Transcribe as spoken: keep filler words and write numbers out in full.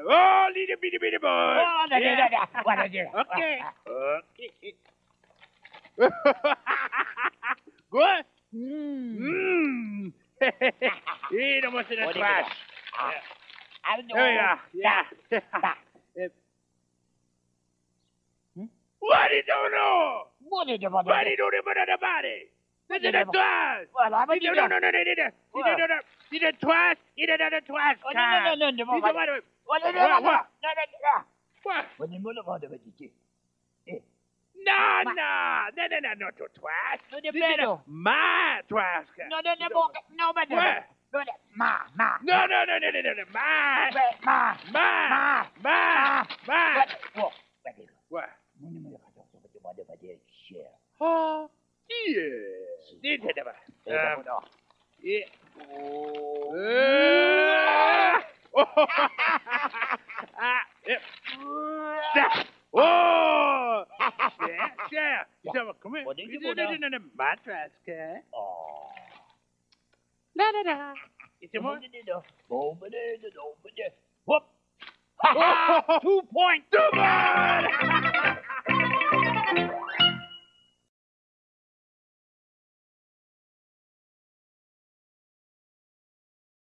Oh, little bitty bitty boy. Oh, no, no, no, no. What is it? Okay. Okay. Good? Mm. Mmm. Eat almost in the What is trash. it? Ah, I don't know. There we are. Yeah. Ah. What did you know? What is it? What What is did it? you do about the body? What This is did the you- trash. Well, I'm a No, no, no, no, no, no, no. What? No, no, no. See the trash? Eat another trash Oh, no, can. no, no, no, no, See what- the what? What is it? What, What? what? No, no, no. What? What is it? What is it? Eh. No, Ma- no, no, no, no, not your trash. No, the This is pedo. my trash can. No, no, no, You no, don't- no, but What? no, no, ma, ma. No, no, no, no, no, no, no, my, Wait, ma, my, ma, my, my. What? What? What is it? What? No, no, no, no, no, no, no, no, no, share. Oh, yeah. This is the one. Eh, Um, no. yeah. Oh. Uh, oh. Ah, yep. Yeah. Oh. Yeah, yeah. So, come here. What did you No, do no, now? no, no, my trash can. Oh. La, la, la. Is there more? Whoop. Oh. Two points. Two more.